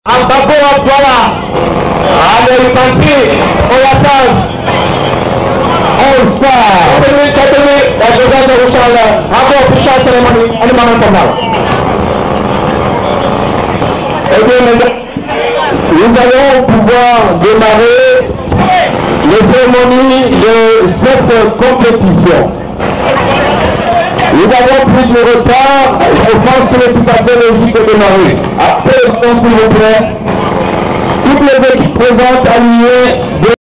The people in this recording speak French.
Ambako voilà. Allez, il partit. On l'attend. On sort. 4 minutes. La jogada de Roushala. Encore plus cher cérémonie. On est maintenant. Eh bien, nous allons pouvoir démarrer les cérémonies de cette compétition. Nous avons pris le retard, je pense qu'il est tout à fait logique de démarrer. Après, s'il vous plaît, toutes les équipes présentes alignées.